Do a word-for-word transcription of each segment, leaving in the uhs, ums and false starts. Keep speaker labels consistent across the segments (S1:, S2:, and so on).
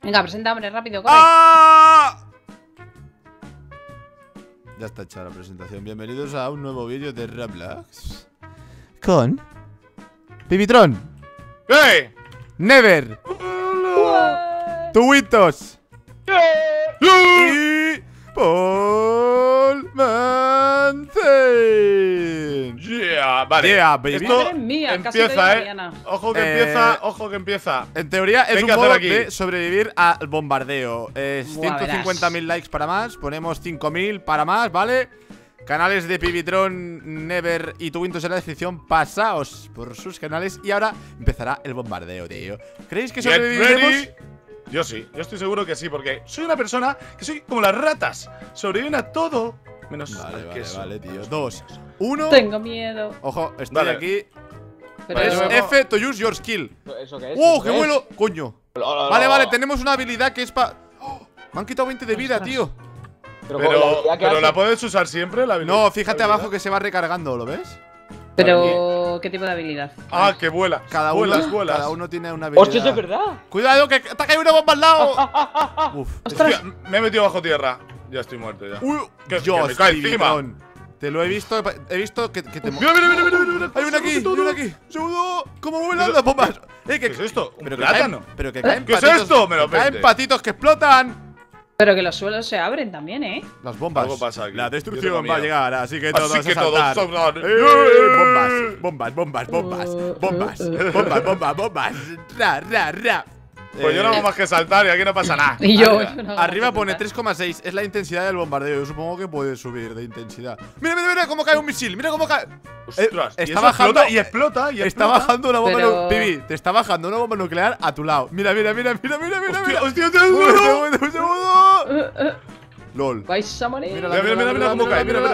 S1: Venga, presenta, hombre, rápido, corre.
S2: ¡Ah! Ya está hecha la presentación. Bienvenidos a un nuevo vídeo de Roblox con Pibitron,
S3: ¡Hey!
S2: Never, Tuitos y Paul Manzen.
S3: Yeah, vale.
S2: Yeah, baby.
S3: Esto
S1: Madre mía, casi te digo
S3: empieza, eh.
S1: Mariana.
S3: Ojo que
S2: Eh,
S3: empieza, ojo que empieza.
S2: En teoría es
S3: ¿Qué hay
S2: un
S3: que hacer
S2: modo
S3: aquí?
S2: de sobrevivir al bombardeo. Eh,
S1: Buah,
S2: ciento cincuenta mil likes para más. Ponemos cinco mil para más, ¿vale? Canales de Pibitron, Never y Tuwintos en la descripción. Pasaos por sus canales y ahora empezará el bombardeo, tío. ¿Creéis que
S3: Get
S2: sobreviviremos?
S3: ready. Yo sí, yo estoy seguro que sí, porque soy una persona que soy como las ratas. Sobreviven a todo menos
S2: Vale,
S3: al
S2: vale,
S3: queso.
S2: vale, tío. Dos, uno.
S1: Tengo miedo.
S2: Ojo, estoy
S3: Vale.
S2: aquí.
S1: Pero
S3: Vale,
S2: Es
S3: yo me-
S2: F to use your skill.
S4: ¿Eso qué es?
S2: ¡Oh,
S4: ¿Eso
S2: qué
S4: qué
S2: vuelo! ¡Coño!
S4: es? Hola, hola,
S2: Vale,
S4: hola.
S2: vale, tenemos una habilidad que es para. me han quitado veinte de vida,
S1: Ostras.
S2: tío.
S4: Pero,
S3: Pero,
S4: ¿ya qué
S3: pero
S4: hace?
S3: la puedes usar siempre, la habilidad.
S2: No, fíjate
S3: la habilidad?
S2: abajo que se va recargando, ¿lo ves?
S1: Pero, ¿qué tipo de habilidad?
S3: Ah, que vuela.
S2: Cada uno,
S3: vuelas, vuelas.
S2: cada uno tiene una habilidad.
S4: ¡Hostia, eso es verdad!
S2: ¡Cuidado, que te ha caído una bomba al lado! Uf.
S3: Hostia, me he metido bajo tierra. Ya estoy muerto ya.
S2: Uy,
S3: Que- que
S2: Dios,
S3: me cae encima.
S2: Pibitron. Te lo he visto, he visto que, que te.
S3: Mira, mira, mira, mira, mira, mira.
S2: Hay una aquí, hay
S3: Todo.
S2: una aquí. Segundo, ¿cómo vuelan
S3: Pero-
S2: las bombas? Eh,
S3: ¿Qué es esto? ¿Un
S2: pero que
S3: plátano?
S2: caen, pero que caen
S3: ¿Qué es
S2: patitos,
S3: esto? Me lo
S2: que caen
S3: vende.
S2: patitos que explotan.
S1: Pero que los suelos se abren también, ¿eh?
S2: Las bombas.
S3: Algo pasa aquí.
S2: La
S3: Yo
S2: destrucción
S3: tengo
S2: va a
S3: miedo.
S2: llegar, así que todos
S3: Así que
S2: a
S3: todos
S2: saltar.
S3: saltar.
S2: Eh, bombas, bombas, bombas, bombas, bombas, bombas, bombas, bombas. Ra, ra, ra.
S3: Pues yo no
S2: Eh,
S3: hago más que saltar y aquí no pasa nada.
S1: Y yo.
S3: Arriba.
S1: yo no hago
S2: Arriba
S1: más que
S2: pone
S1: saltar.
S2: tres coma seis, es la intensidad del bombardeo. Yo supongo que puede subir de intensidad. Mira, mira, mira cómo cae un misil. Mira cómo cae.
S3: Ostras,
S2: Eh,
S3: y
S2: está
S3: eso
S2: bajando-
S3: explota y explota y
S2: Está
S3: explota.
S2: bajando una bomba
S1: Pero-
S2: nuclear. Pibi, te está bajando una bomba nuclear a tu lado. Mira, mira, mira, mira, mira, mira.
S3: Hostia,
S2: mira.
S3: hostia, hostia,
S2: Un
S3: hostia.
S2: segundo, un segundo.
S1: Eh, eh,
S2: LOL.
S1: Vais a morir.
S2: Mira,
S3: Mira, mira, mira, mira cómo cae, mira, mira.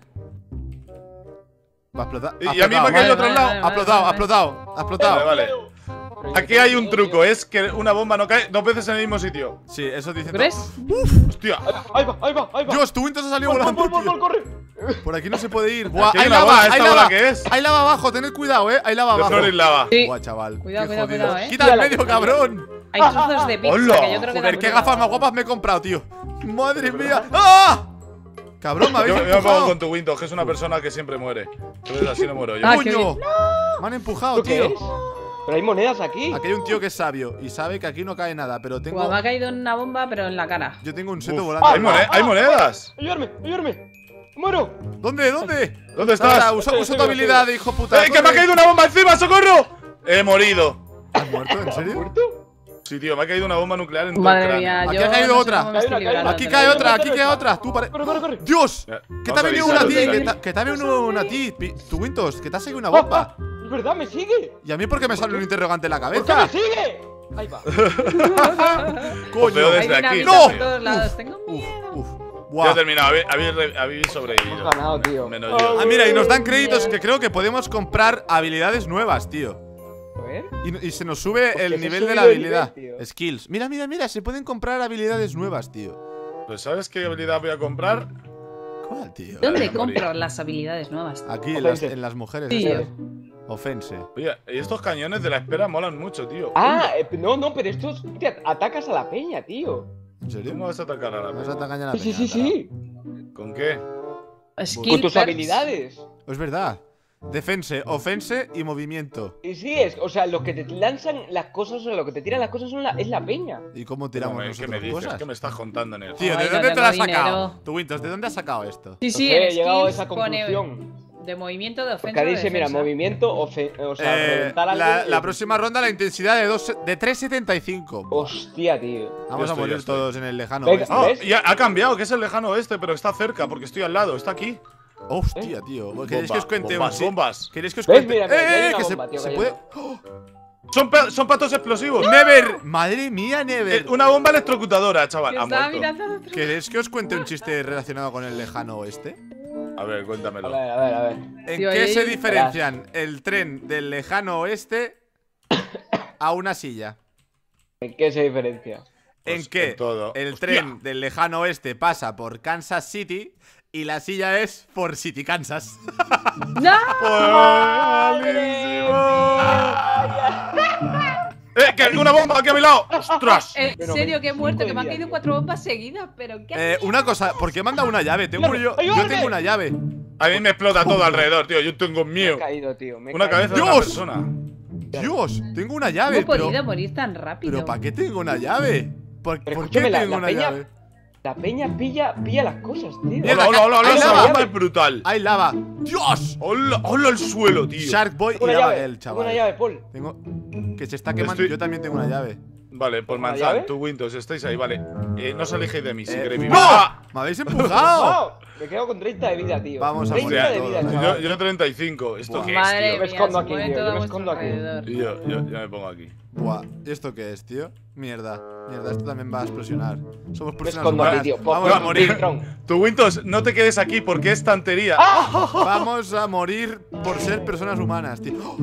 S2: Va a explotar.
S3: Y-
S2: ha
S3: y a mí me ha
S2: explotado.
S3: caído
S1: Vale,
S3: otro
S1: vale,
S3: lado.
S1: vale,
S2: Ha explotado, ha
S1: vale.
S2: explotado, ha
S3: Vale,
S2: explotado.
S3: vale.
S4: Pero
S3: Aquí
S4: yo
S3: hay
S4: tengo
S3: un
S4: miedo,
S3: truco,
S4: tío.
S3: es que una bomba no cae dos veces en el mismo sitio.
S2: Sí, eso dicen.
S1: ¿Crees?
S3: Hostia.
S4: Ahí va, ahí va, ahí va.
S2: Dios, tu Windows ha salido
S4: Gol, gol,
S2: volando,
S4: gol, gol,
S2: tío.
S4: corre.
S2: Por aquí no se puede ir. Buah,
S3: Aquí hay
S2: hay
S3: una
S2: lava,
S3: bola,
S2: hay
S3: ¿esta
S2: lava.
S3: bola qué es?
S2: Hay lava abajo, tened cuidado, eh. Hay lava
S3: De
S2: abajo.
S3: flor y lava.
S1: Sí.
S2: Buah, chaval.
S1: Cuidado,
S2: qué
S1: cuidado,
S2: jodido.
S1: cuidado, eh.
S2: Quita el
S4: Cuidado,
S2: medio,
S4: cuidado.
S2: cabrón.
S1: Hay trozos de pizza
S3: Hola.
S1: que yo creo que
S2: Joder,
S1: dan
S2: qué
S1: miedo.
S2: gafas más guapas me he comprado, tío. Madre mía. ¡Ah! Cabrón, me habéis
S3: Yo, yo me pongo
S2: empujado.
S3: con tu Windows, que es una persona que siempre muere. Entonces así no muero yo.
S1: Ah, qué
S2: ¡Coño!
S1: bien.
S2: Me han empujado,
S4: ¿Esto qué
S2: tío.
S4: es? Pero hay monedas aquí.
S2: Aquí hay un tío que es sabio y sabe que aquí no cae nada, pero tengo.
S1: Buah, me ha caído una bomba, pero en la cara.
S2: Yo tengo un seto
S3: Uf.
S2: volando.
S3: Hay, mone- hay monedas.
S4: Ayúdame, ayúdame. Muero.
S2: ¿Dónde? ¿Dónde?
S3: ¿Dónde
S2: Ahora,
S3: estás?
S2: usa,
S4: Estoy,
S2: usa
S4: estoy,
S2: tu habilidad de hijo puta.
S3: ¡Eh, que me ha caído una bomba encima! ¡Socorro! He morido.
S2: ¿Has muerto? ¿En serio?
S4: ¿Muerto?
S3: Sí, tío, me ha caído una bomba nuclear en todo el
S1: Madre
S3: cráneo.
S1: mía,
S2: Aquí
S1: yo
S2: ha caído
S1: no sé
S2: otra.
S1: cómo me estoy
S4: Hay una, hay
S1: librando,
S4: una.
S2: Aquí
S1: te
S2: cae
S1: lo
S2: otra,
S1: digo.
S2: aquí cae otra. Tú pare...
S4: Corre, corre, corre.
S2: ¡Dios!
S3: Ya,
S2: Que te
S3: vamos
S2: ha
S3: a
S2: venido
S3: avisar
S2: una a ti,
S3: a
S2: que
S3: los
S2: te, que te ha venido una a ti, Pi- tu Windows, que te ha seguido una
S4: Ah,
S2: bomba.
S4: ah, es verdad, me sigue.
S2: ¿Y a mí por qué me sale un interrogante en la
S4: ¿Por qué me
S2: cabeza?
S4: sigue? Ahí va.
S2: ¡Coño!
S3: Veo
S1: Hay
S3: desde aquí.
S1: dinamita
S2: ¡No!
S1: por todos lados. Tengo
S2: Uf,
S1: miedo.
S2: uf.
S3: Ya he
S2: Buah.
S3: terminado, habéis, habéis re- habéis sobrevivido.
S4: Hemos ganado, tío.
S3: Menos yo.
S2: Ah, mira, y nos dan créditos que creo que podemos comprar habilidades nuevas, tío.
S4: A ver.
S2: Y, y se nos sube
S4: Hostia,
S2: el
S4: se ha
S2: nivel de
S4: subido
S2: la
S4: el
S2: habilidad.
S4: nivel, tío.
S2: Skills. Mira, mira, mira, se pueden comprar habilidades nuevas, tío.
S3: Pues ¿sabes qué habilidad voy a comprar?
S2: ¿Cuál, tío?
S1: ¿Dónde
S3: Vale, morí.
S1: compro las habilidades nuevas?
S2: Aquí, en las,
S4: Ofense.
S2: en las mujeres.
S1: Sí.
S2: estas. Ofense.
S3: Oye, y estos cañones de la espera molan mucho, tío.
S4: Ah, eh, no, no, pero estos te at- atacas a la peña, tío.
S2: ¿En serio?
S3: ¿Cómo vas a atacar a la
S2: Vas a
S3: peña?
S2: atacar a la
S4: Sí, sí,
S2: peña,
S4: sí, sí.
S3: ¿Con qué?
S1: Skill
S4: Con tus
S1: perks.
S4: habilidades.
S2: Es verdad. Defense, ofense y movimiento.
S4: Y sí, es, o sea, los que te lanzan las cosas, o sea, lo que te tiran las cosas son la, es la peña.
S2: ¿Y cómo
S3: ¿Cómo
S2: tiramos
S3: me- ¿Qué
S2: nosotros
S3: me dices?
S2: cosas?
S3: ¿Qué me estás contando en el
S2: Tío,
S1: Ay,
S2: ¿de
S1: no
S2: dónde te
S1: tengo
S2: lo has sacado?
S1: dinero.
S2: Tu Windows, ¿de dónde has sacado esto?
S1: Sí,
S4: No
S1: sí,
S4: sé, he
S1: en
S4: llegado a
S1: skills
S4: esa
S1: pone
S4: conclusión.
S1: de movimiento, de ofensa.
S4: Porque
S1: de
S4: dice, mira,
S1: defensa.
S4: movimiento, ofe- o sea,
S2: Eh,
S4: reventar algo.
S2: la,
S4: y-
S2: la próxima ronda la intensidad de, dos, de tres setenta y cinco.
S4: Hostia, tío.
S2: Vamos
S3: Ya
S2: a
S3: estoy,
S2: morir
S3: ya estoy.
S2: todos en el lejano
S4: Venga,
S2: oeste.
S3: Ah,
S4: ¿ves?
S3: ya ha cambiado, que es el lejano oeste, pero está cerca, porque estoy al lado, está aquí.
S2: Hostia, tío. ¿Queréis
S3: Bomba,
S2: que os cuente
S3: bombas,
S2: un sí-
S3: bombas.
S2: ¿Queréis que os
S4: ¿Ves?
S2: cuente?
S4: Mira, mira,
S2: ¡Eh,
S4: que hay
S2: eh,
S4: una
S2: que
S4: bomba,
S2: se,
S4: tío,
S2: se
S4: que
S2: puede.
S4: hay
S2: ¡Oh!
S3: Son, pa- son patos explosivos.
S2: ¡Never! ¡Madre mía, Never!
S3: Eh, Una bomba electrocutadora, chaval.
S1: Yo
S3: Ha
S1: estaba
S3: muerto.
S1: mirando al otro.
S2: ¿Queréis que os cuente un chiste relacionado con el lejano oeste?
S3: A ver,
S4: A
S3: cuéntamelo.
S4: ver, a ver, a ver.
S2: ¿En
S1: Tío,
S2: qué
S1: ahí-
S2: se diferencian el tren del lejano oeste a una silla?
S4: ¿En qué se diferencia?
S2: ¿En
S3: Pues
S2: qué
S3: en todo.
S2: el
S3: Hostia.
S2: tren del lejano oeste pasa por Kansas City y la silla es por City, Kansas?
S1: ¡No!
S3: ¡Buenísimo! Eh, que una bomba aquí a mi lado. ¡Ostras!
S1: En
S4: Pero
S1: serio, que he muerto, que me han
S4: día,
S1: caído
S4: tío.
S1: cuatro bombas seguidas, pero ¿qué?
S2: Eh, una cosa, ¿por qué me han dado una llave? Tengo yo, yo
S4: ¡Ayúdame!
S2: tengo una llave.
S3: A mí me explota todo alrededor, tío. Yo tengo
S4: Me he
S3: miedo.
S4: caído, tío. me he
S3: Una
S4: caído.
S3: cabeza de una
S2: ¡Dios!
S3: persona.
S2: Dios, tengo una
S1: ¿Cómo
S2: llave,
S1: he podido
S2: pero,
S1: morir tan rápido?
S2: pero ¿para qué tengo una llave? ¿Por,
S4: Pero
S2: ¿por qué
S4: escúchame, la-
S2: tengo
S4: la
S2: una
S4: peña-
S2: llave?
S4: La peña pilla, pilla las cosas, tío.
S2: Mierda,
S3: Hola, hola, hola, hola.
S2: ¡Hay
S3: Esa
S2: lava!
S3: bomba es brutal.
S2: Hay lava. ¡Dios!
S3: Hola, hola el suelo, tío.
S2: Shark Boy y
S4: Tengo una
S2: Lava
S4: llave.
S2: Girl,
S4: Tengo una
S2: chaval.
S4: llave, Paul.
S2: Tengo. Que se está quemando.
S3: Estoy-
S2: Yo también tengo una llave.
S3: Vale, por
S4: ¿Una
S3: manzana,
S4: llave?
S3: tú Windows, estáis ahí, vale. Eh, no os alejéis de mí si
S2: Eh,
S3: queréis vivir.
S2: ¡No!
S3: ¡Ah!
S2: ¡Me habéis empujado!
S4: ¡Oh! Me quedo con treinta de vida, tío.
S2: Vamos a
S4: treinta
S2: morir
S4: de
S2: todos,
S4: vida,
S2: ¿eh?
S4: chaval.
S3: Yo, yo treinta y cinco. ¿Esto
S2: Buah.
S3: qué
S1: Madre
S3: es,
S4: Yo me
S1: mía,
S4: escondo
S1: se
S4: aquí,
S1: mueve
S4: tío,
S1: todo
S4: yo
S1: a
S4: me
S1: vuestro
S4: escondo aquí.
S1: alrededor.
S3: tío? Y yo, yo, yo me pongo aquí.
S2: Buah, ¿esto qué es, tío? Mierda, mierda, esto también va a explosionar. Somos
S4: Me
S2: personas
S4: escondo aquí,
S2: humanas.
S4: tío.
S2: Vamos a morir.
S4: Tron.
S3: Tu Windows, no te quedes aquí porque es tantería.
S4: ¡Ah!
S2: Vamos a morir por ser personas humanas, tío. ¡Oh!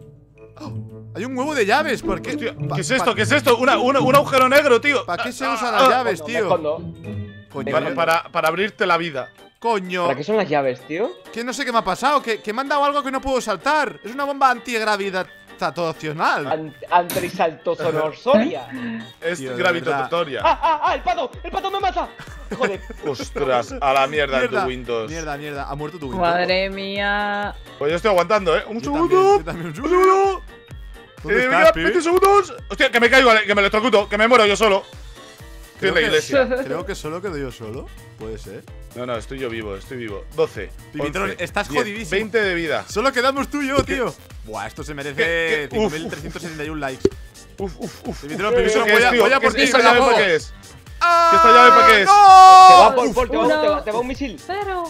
S2: ¡Oh! Hay un huevo de llaves, ¿por qué?
S3: Hostia,
S2: Pa-
S3: ¿qué es
S2: pa-
S3: esto? ¿Qué es esto? Una, una- un agujero negro, tío.
S2: ¿Para qué se
S3: Ah,
S2: usan
S3: ah,
S2: las
S3: ah.
S2: llaves,
S4: Me
S2: tío?
S4: escondo.
S2: Coño,
S3: Para,
S2: yo-
S3: para, para abrirte la vida.
S2: coño.
S4: ¿Para qué son las llaves, tío?
S2: Que no sé qué me ha pasado, que, que me han dado algo que no puedo saltar. Es una bomba antigravitacional.
S4: Ant Antrisaltozonorsoria.
S3: Es
S2: Tío, de
S3: gravitatoria.
S4: ¡Ah, ah, ah! ¡El pato! ¡El pato me mata! Joder.
S3: Ostras, a la mierda, en tu
S2: Mierda,
S3: Windows.
S2: mierda, mierda. Ha muerto tu Windows.
S1: Madre mía.
S3: Pues yo estoy aguantando, ¿eh? Un
S2: Yo también,
S3: segundo.
S2: yo también, un
S3: Un
S2: segundo.
S3: segundo.
S2: ¿Dónde
S3: Eh,
S2: estás,
S3: mira,
S2: pi?
S3: veinte segundos. Hostia, que me caigo, que me electrocuto, que me muero yo solo. Estoy en la
S2: Creo que-
S3: iglesia.
S2: Creo que solo quedo yo solo. Puede ser.
S3: No, no, estoy yo vivo, estoy vivo. doce.
S2: Pipitrón,
S3: once,
S2: estás
S3: diez,
S2: jodidísimo.
S3: veinte de vida.
S2: Solo quedamos tú y yo, tío. Buah, esto se
S3: ¿Qué-
S2: merece
S3: qué?
S2: cinco
S3: Uf,
S2: mil trescientos setenta y uno likes.
S3: Uf, uf, uf.
S2: Pipitrón,
S3: ¿Eso
S2: Pipitrón,
S3: qué
S2: voy
S3: es,
S2: a,
S3: tío?
S2: voy a
S3: ¿Qué
S2: por
S3: es-
S2: ti,
S3: ¿Esa
S2: me la
S3: llave para
S2: juego.
S3: qué es?
S2: ¡Ah!
S3: ¿Qué esta llave para qué es?
S4: Te va,
S2: ¡No!
S4: Paul, Paul, te va,
S1: Uno.
S4: te va- te va un misil.
S1: Pero.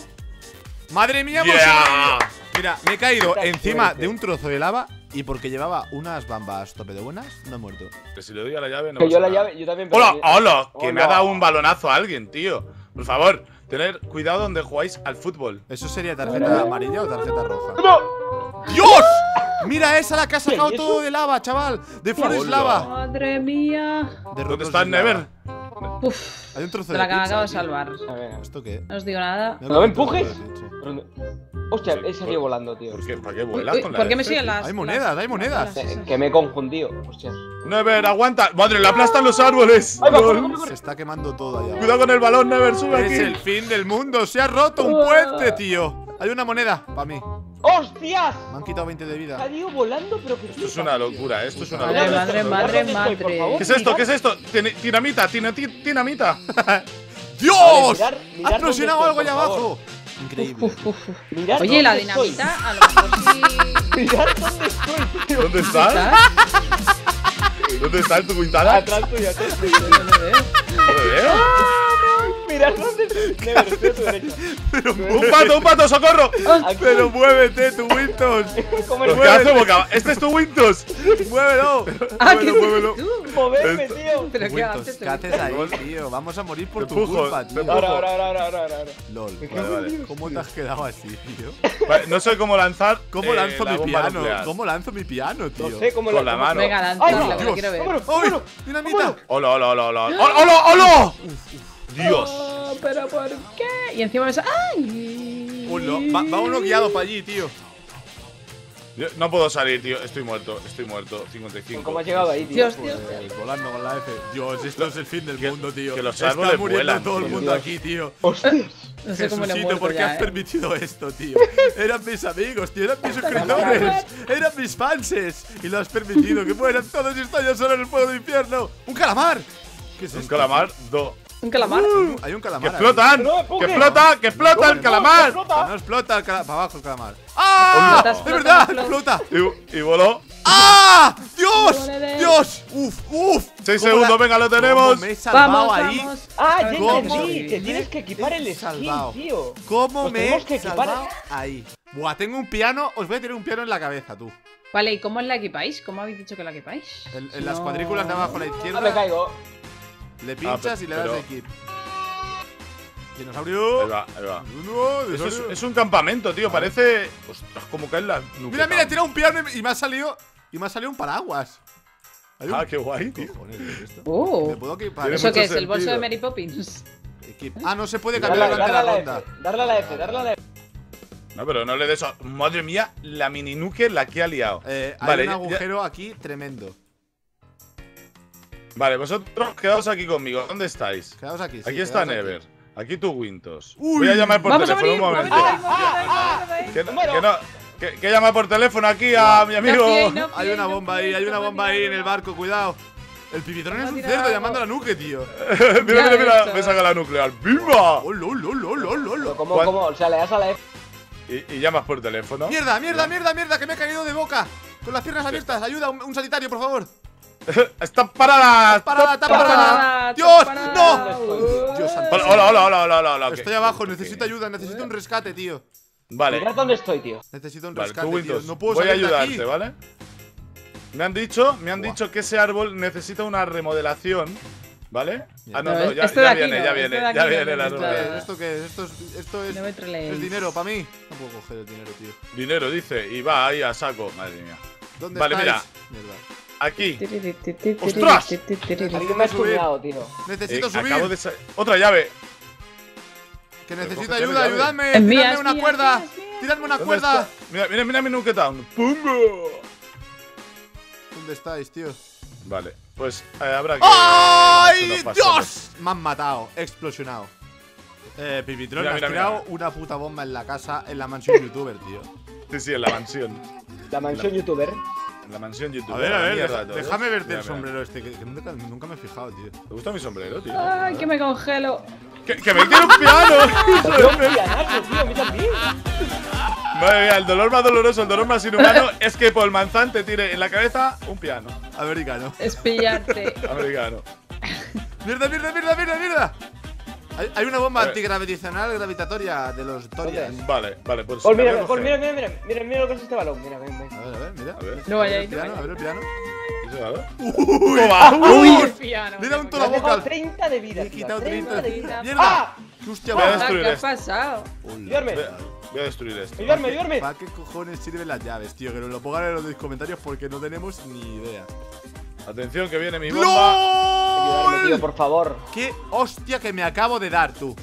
S2: ¡Madre mía, hemos
S3: Yeah.
S2: sobrevivido! Mira, me he caído
S4: Puta
S2: encima
S4: suerte.
S2: de un trozo de lava y porque llevaba unas bambas tope de buenas, no he muerto.
S3: Que si le doy a la llave no
S4: Que
S3: pasa
S4: yo la
S3: nada.
S4: llave, yo también. pero
S3: ¡Hola!
S4: que-
S3: ¡Hola! Que me ha
S4: Hola.
S3: dado un balonazo a alguien, tío. Por favor, tener cuidado donde jugáis al fútbol.
S2: ¿Eso sería tarjeta amarilla o tarjeta roja?
S4: ¡No!
S2: ¡Dios! Mira esa la que ha
S4: ¿Qué,
S2: sacado
S4: y eso?
S2: todo de lava, chaval. De flores
S3: Hola.
S2: lava.
S1: Madre mía.
S2: De
S3: ¿Dónde
S2: rocos
S3: está
S2: de lava.
S3: Never?
S1: Uf.
S2: Hay un trozo
S1: De
S2: de
S1: la que me
S2: pizza,
S1: acabo de
S2: tío.
S1: salvar.
S4: A ver.
S2: ¿Esto qué?
S1: No os digo nada.
S2: Mira,
S4: ¿No me
S2: un trozo de
S4: empujes?
S2: pizza.
S4: Pero no- Hostia, he salido volando, tío.
S3: ¿Por qué? ¿Para qué
S1: Uy,
S3: vuelas
S1: uy,
S3: con la
S1: ¿Por qué me
S3: F,
S1: siguen
S3: tío?
S1: las.
S2: Hay monedas,
S1: las-
S2: hay monedas.
S1: las-
S4: Eh, Que me he confundido. Hostias.
S3: Never, aguanta. Madre, le aplastan los árboles.
S4: Ahí va, corre,
S3: Lol.
S4: corre, corre.
S2: Se está quemando todo allá.
S3: Cuidado con el balón, Never, sube
S2: Es
S3: aquí.
S2: el fin del mundo. Se ha roto un puente, tío. Hay una moneda para mí.
S4: ¡Hostias!
S2: Me han quitado veinte de
S4: He
S2: vida.
S4: salido volando, pero que
S3: Esto es una locura, esto es una
S1: Madre,
S3: locura.
S1: madre,
S3: Esto-
S1: madre,
S4: ¿Dónde estoy, por
S1: madre.
S4: favor?
S3: ¿Qué es esto? ¿Qué es esto? Tin- Dinamita, tina- ti- dinamita.
S2: ¡Dios!
S4: Vale, mirar- mirar
S2: ¡Ha explosionado
S4: dónde
S2: algo
S4: estoy,
S2: allá
S4: por
S2: abajo! Increíble.
S1: Uf, uf, uf.
S4: Mirad
S1: Oye, la
S4: dónde estoy.
S1: dinamita, a lo mejor sí.
S4: Mirad dónde estoy, tío.
S3: ¿Dónde está?
S1: ¿Estás?
S3: ¿Dónde está tu Quintana?
S4: Atrás tuyo, atrás tuyo.
S1: Yo no lo veo.
S3: No lo veo.
S4: Mirad dónde estoy. Never, estoy a tu derecha.
S3: ¡Un pato, un pato, socorro!
S4: Aquí.
S2: Pero muévete, tu Windows.
S4: ¿Cómo
S3: ¿Qué
S4: el
S3: hace boca? ¿Este es tu Windows?
S2: Muévelo.
S1: Ah, ¿qué
S2: Muévelo, muévelo.
S1: dices tú?
S4: moverme, tío?
S1: ¿Pero qué
S2: Windows,
S1: haces?
S2: ¿qué haces ahí, tío? Vamos a morir por
S3: Te
S2: tu
S3: empujo,
S2: culpa,
S3: te
S2: tío.
S3: empujo.
S4: Ahora, ahora, ahora, ahora, ahora, ahora.
S2: LOL.
S3: Vale, vale.
S2: ¿Cómo te has quedado así, tío?
S3: Vale, no sé cómo lanzar.
S2: ¿Cómo
S3: eh,
S2: lanzo
S3: la
S2: mi
S3: bomba
S2: piano?
S3: nuclear.
S2: ¿Cómo lanzo mi piano, tío?
S4: No sé cómo
S3: Con la mano.
S1: Venga,
S4: ¡Ay,
S1: lanzarlo,
S4: Dios!
S1: que lo quiero ver.
S4: ¡Vámonos,
S2: ¡Uy!
S4: vámonos!
S2: ¡Dinamita!
S3: ¡Hola, hola, hola, hola! ¡Hola, hola, hola! ¡Dios!
S1: Oh, ¿pero por qué? Y encima me sa- ¡Ay!
S2: Uy, no. Va, va uno guiado para allí, tío.
S3: Yo no puedo salir, tío. Estoy muerto, estoy muerto. cincuenta y cinco.
S4: ¿Cómo has llegado ahí, tío?
S1: Dios, Dios.
S2: Pues, volando con la F. Dios, esto es el fin del
S3: Que-
S2: mundo, tío.
S3: que los
S2: Está
S3: árboles
S2: muriendo
S3: vuelan,
S2: todo el
S3: tío.
S2: mundo
S4: Dios.
S2: aquí, tío.
S4: ¡Hostias!
S1: No sé cómo le he
S2: Jesucito,
S1: muerto
S2: ¿por qué
S1: ya,
S2: has
S1: eh.
S2: permitido esto, tío? Eran mis amigos, tío, eran mis suscriptores, eran mis fanses y lo has permitido, que mueran todos y estoy yo solo en el fuego del infierno. ¡Un calamar! ¿Qué es
S3: Un
S2: esto?
S3: calamar, do.
S1: ¿Un calamar?
S2: Hay un
S3: ¡Que
S2: calamar. ahí.
S3: flotan!
S4: ¡No me
S3: ¡Que
S4: empujes!
S3: flota! ¡Que flota el
S4: ¡Que
S3: calamar!
S2: Que
S4: flota!
S2: no explota el calamar. Para abajo el calamar. ¡Ah!
S1: Explota,
S2: ¡Es
S1: explota,
S2: verdad!
S1: explota.
S2: ¡Explota!
S3: Y, y voló.
S2: ¡Ah! ¡Dios!
S1: Volveré.
S2: ¡Dios! ¡Uf! ¡Uf!
S3: Seis
S2: ¿Cómo
S3: segundos,
S2: la-
S3: venga, lo
S2: ¿Cómo
S3: tenemos.
S2: me he salvado
S1: Vamos,
S2: ahí?
S1: vamos.
S4: Ah,
S1: A ver,
S4: ya
S2: ¿Cómo?
S4: entendí. Te
S2: me
S4: tienes que equipar el
S2: he
S4: skin,
S2: salvado?
S4: tío.
S2: ¿Cómo
S4: Nos
S2: me
S4: tenemos
S2: he
S4: que equipar-
S2: salvado ahí? Buah, tengo un piano. Os voy a tirar un piano en la cabeza, tú.
S1: Vale, ¿y cómo la equipáis? ¿Cómo habéis dicho que la equipáis?
S2: En, en las
S1: No.
S2: cuadrículas de abajo a la
S4: Ah, me
S2: izquierda
S4: caigo.
S2: le pinchas y le das
S3: pero-
S2: a equip. Dinosaurio.
S3: Ahí va, ahí va.
S2: No,
S3: Eso es,
S2: dinosaurio.
S3: es un campamento, tío. Parece. Ostras, como caen las nubes.
S2: Mira, mira, he tirado un piano y me ha salido. Y me ha salido un paraguas. Hay un-
S3: Ah, qué guay, tío.
S2: Cojones, ¿qué es esto?
S1: Oh.
S2: ¿Me puedo equipar?
S3: Tiene
S1: ¿Eso
S3: mucho
S1: qué es? ¿El bolso
S3: sentido.
S1: de Mary Poppins?
S2: Equip. Ah, no se puede
S4: Darle,
S2: cambiar durante
S4: darle
S2: la
S4: a la
S2: ronda.
S4: F. Darle a la F, darle a la F.
S3: No, pero no le des. a- Madre mía, la mini nuke la que ha liado.
S2: Eh, hay
S3: Vale,
S2: un
S3: ya-
S2: agujero aquí tremendo.
S3: Vale, vosotros quedaos aquí conmigo. ¿Dónde estáis?
S2: Quedaos aquí. sí,
S3: Aquí está
S2: quedaos aquí.
S3: Never. Aquí tu Wintos.
S2: Uy.
S3: Voy a llamar por
S1: Vamos a
S3: teléfono
S1: venir.
S3: un
S1: vamos
S3: momento.
S1: a venir, vamos a venir.
S3: Que, no-
S4: Bueno.
S3: que no. Que, que llama por teléfono aquí a mi amigo.
S1: No fíes, no
S2: Hay
S1: fíes,
S2: una
S1: no
S2: bomba ahí,
S1: fíes,
S2: hay una
S1: toma,
S2: bomba ahí
S1: tira,
S2: en el
S1: toma.
S2: barco, cuidado. El pipitrón es
S1: Toma,
S2: un
S1: tira
S2: cerdo
S1: algo.
S2: llamando a la nuque, tío.
S3: mira, mira,
S1: Ya
S3: mira.
S1: ves,
S3: Me saca la nuclear. ¡Viva!
S2: ¡Oh, lol, lol, lol, lol, lol!
S4: Pero ¿Cómo,
S3: ¿Cuál?
S4: cómo? O sea, le das a la F.
S3: Y, y llamas por teléfono.
S2: ¡Mierda, mierda, mierda, mierda! ¡Que me he caído de boca! Con las piernas abiertas. ¡Ayuda! Un, un sanitario, por favor.
S3: ¡Está parada!
S2: ¡Parada, está
S1: Está
S2: parada!
S1: parada,
S2: ¡Dios!
S1: está parada.
S2: ¡No! Dios santo.
S3: Hola, hola, hola, hola, hola, hola, hola.
S2: Estoy
S3: ¿qué?
S2: abajo,
S3: ¿Qué?
S2: necesito ayuda, necesito un rescate, tío.
S3: Vale,
S4: Mirad dónde estoy, tío.
S2: Necesito un
S3: vale,
S2: rescate,
S3: tú
S2: tío.
S3: Windows.
S2: No puedo
S3: Voy a
S2: salir de
S3: ayudarte,
S2: aquí.
S3: ¿vale? Me han dicho, me han dicho que ese árbol necesita una remodelación, ¿vale? Ah, no,
S1: No,
S3: no, ya,
S1: este de
S3: ya
S1: aquí
S3: viene,
S1: no,
S3: ya
S1: este
S3: viene,
S1: de aquí
S3: ya
S1: no,
S3: viene
S1: no,
S3: la
S1: no,
S2: ¿Esto qué es?
S3: remodelación.
S2: ¿Esto qué es? Esto es, esto es,
S1: No me troleéis.
S2: es dinero para mí. No puedo coger el dinero, tío.
S3: Dinero, dice, y va ahí a saco. Madre mía.
S2: ¿Dónde
S3: Vale,
S2: estáis? Mierda.
S3: Aquí.
S1: ¡Ostras!
S4: Alguien me ha
S2: subir.
S4: chuleado, tío.
S2: Necesito
S3: Eh,
S2: subir.
S3: acabo de sa- Otra llave.
S2: Que necesito
S3: coge,
S2: ayuda,
S3: llave.
S2: ayudadme.
S1: Es mía,
S2: Tiradme
S1: es
S2: una
S1: mía,
S2: cuerda.
S1: es mía, es mía.
S2: Tiradme una
S3: ¿Dónde
S2: cuerda.
S3: está? Mira, mira, mira mi Nukedown. ¡Pumbo!
S2: ¿Dónde estáis, tío?
S3: Vale, pues eh, habrá que.
S2: ¡Ay,
S3: hacer los pasos.
S2: Dios! Me han matado, explosionado. Eh, Pipitron,
S3: Mira,
S2: has
S3: mira,
S2: tirado
S3: mira.
S2: una puta bomba en la casa, en la mansión youtuber, tío.
S3: Sí, sí, en la mansión.
S4: La mansión youtuber.
S3: En la mansión YouTube.
S2: A ver, a ver,
S3: Mierda,
S2: deja-
S3: todos.
S2: déjame verte
S3: Mira,
S2: el
S3: mira.
S2: sombrero este, que, que nunca, nunca me he fijado, tío.
S3: ¿Te gusta mi sombrero, tío?
S1: ¡Ay, que me congelo!
S3: ¡Que, que me quiero un piano!
S4: Tío, un pianazo, tío, a mí también.
S3: Madre mía, el dolor más doloroso, el dolor más inhumano es que Paul Manzan te tire en la cabeza un piano
S2: Americano.
S1: Es pillarte.
S3: americano.
S2: ¡Mierda, mierda, mierda, mierda, mierda! Hay, hay una bomba
S3: A ver.
S2: antigravitacional gravitatoria de los Torias.
S3: Vale, vale, pues.
S4: Paul,
S3: la
S4: mira,
S3: voy a
S4: Paul,
S3: coger.
S4: mira, mira, mira, mira, mira lo que es este balón. Mira, ven, ven.
S2: A ver, a ver, mira.
S3: A ver,
S1: No
S2: A ver
S1: vayáis,
S2: el
S1: no
S2: piano, a
S1: vayáis.
S2: ver el piano.
S3: ¿eso va a ver?
S2: ¡Uy!
S3: ¡Toma!
S1: ¡Uy, el piano!
S2: Le da un
S4: Me
S2: toro
S4: has dejado
S2: vocal.
S4: treinta de vida,
S2: Le he
S4: tío.
S2: quitado treinta
S4: de
S2: de
S4: vida.
S2: ¡Mierda!
S4: ¡Ah!
S2: ¡Hostia,
S3: Voy a
S2: va!
S3: destruir
S1: ¿Qué ha
S3: esto.
S1: pasado?
S4: Ayudarme.
S3: Voy a- Voy a destruir esto.
S4: Ayudarme, ayudarme.
S2: ¿Para qué cojones sirven las llaves, tío? Que nos lo pongan en los comentarios porque no tenemos ni idea.
S3: Atención, que viene mi bomba.
S4: Ayudarme, tío,
S2: ¡LOL!
S4: por favor.
S2: ¡Qué hostia que me acabo de dar, tú!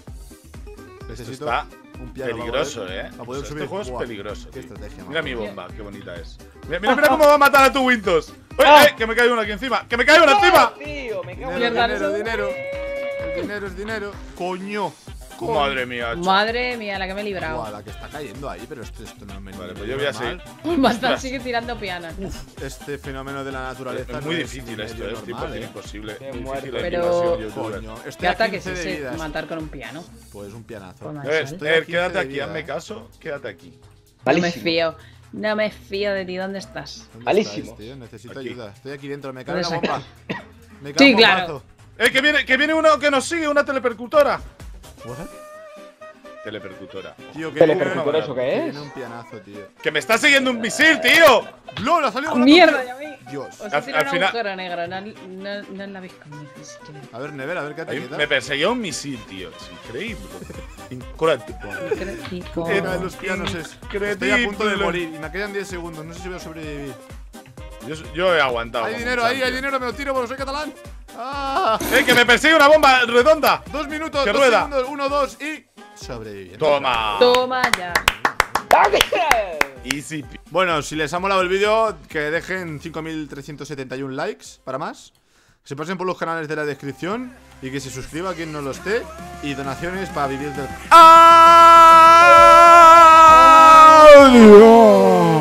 S3: Esto
S2: Necesito
S3: está
S2: un piano para
S3: peligroso,
S2: poder-
S3: eh.
S2: para
S3: O
S2: poder
S3: sea,
S2: subir.
S3: este juego es
S2: Buah,
S3: peligroso.
S2: Qué
S3: tío.
S2: estrategia,
S3: Mira
S2: macho.
S3: mi bomba, qué bonita es. Mira, mira, mira cómo va a matar a tu Windows. ¡Oye,
S4: Ah.
S3: eh! Que me cae uno aquí encima. ¡Que me cae uno encima!
S4: ¡Oh, tío! Me cago en
S2: Dinero,
S1: Mierda,
S2: dinero,
S1: eso-
S2: dinero. El dinero es dinero. ¡Coño! Coño.
S3: Madre mía, chaval.
S1: Madre mía, la que me he librado.
S2: Buah, la que está cayendo ahí, pero esto, esto no es
S3: Vale, pues yo voy a seguir.
S1: Bastante sigue tirando pianos.
S2: Este fenómeno de la naturaleza.
S3: Es muy
S2: no
S3: difícil
S2: ni
S3: esto,
S2: medio
S3: es cien por cien
S2: normal, ¿eh?
S3: imposible.
S4: Me
S3: Muy
S4: muero.
S3: difícil la
S1: Pero-
S3: invasión youtuber.
S2: Coño, estoy
S1: ¿Qué
S2: a
S1: ataque
S2: quince
S1: es
S2: de
S1: ese?
S2: vidas.
S1: Matar con un piano.
S2: Pues un pianazo.
S1: Toma.
S3: A ver,
S2: Estoy a
S3: eh,
S2: quince
S3: quédate
S2: de
S3: aquí,
S2: vida,
S3: hazme
S2: eh.
S3: caso. Quédate aquí.
S1: No me
S4: Malísimo.
S1: fío. No me fío de ti. ¿Dónde estás?
S2: ¿Dónde
S4: Malísimo.
S2: estáis, tío? Necesito
S3: Aquí.
S2: ayuda. Estoy aquí dentro. Me cae
S1: ¿Dónde
S2: una bomba.
S1: sacas?
S2: Me cae
S1: Sí,
S2: un
S1: claro.
S2: bombazo.
S3: ¡Eh, que viene, que viene uno que nos sigue! ¡Una telepercutora!
S2: What?
S3: Telepercutora.
S2: Tío, que
S4: ¿Telepercutor eso
S2: que
S4: qué es?
S2: Tiene un pianazo, tío.
S3: ¡Que me está siguiendo un misil, tío!
S2: ¡Lol! ¡Ha salido
S1: ¡Oh,
S2: volando,
S1: mierda!
S2: tío!
S1: Ya vi.
S2: Dios.
S1: Os
S3: Al-
S1: he tirado
S3: al
S1: un
S3: final-
S1: agujero negro. No, no, no la veis conmigo. es que-
S2: A ver, Never, a ver qué
S3: A
S2: te
S3: mí
S2: queda.
S3: me perseguía un misil, tío. Es increíble. Increíble.
S1: Crítico.
S2: Era de los pianos es.
S3: Increíble.
S2: Estoy a punto de morir y me quedan diez segundos. No sé si voy a sobrevivir.
S3: Yo, yo he aguantado.
S2: Hay
S3: como
S2: dinero
S3: un
S2: ahí, hay
S3: champion.
S2: dinero, me lo tiro porque soy catalán. ¡Ah!
S3: ¡Eh, que me persigue una bomba redonda!
S2: Dos minutos,
S3: ¡Que
S2: dos
S3: rueda!
S2: segundos, uno, dos y. Sobreviviendo.
S3: ¡Toma!
S1: Toma ya.
S3: Easy. pi-
S2: Bueno, si les ha molado el vídeo, que dejen cinco mil trescientos setenta y uno likes para más. Que se pasen por los canales de la descripción y que se suscriba quien no lo esté. Y donaciones para vivir del. ¡Adiós!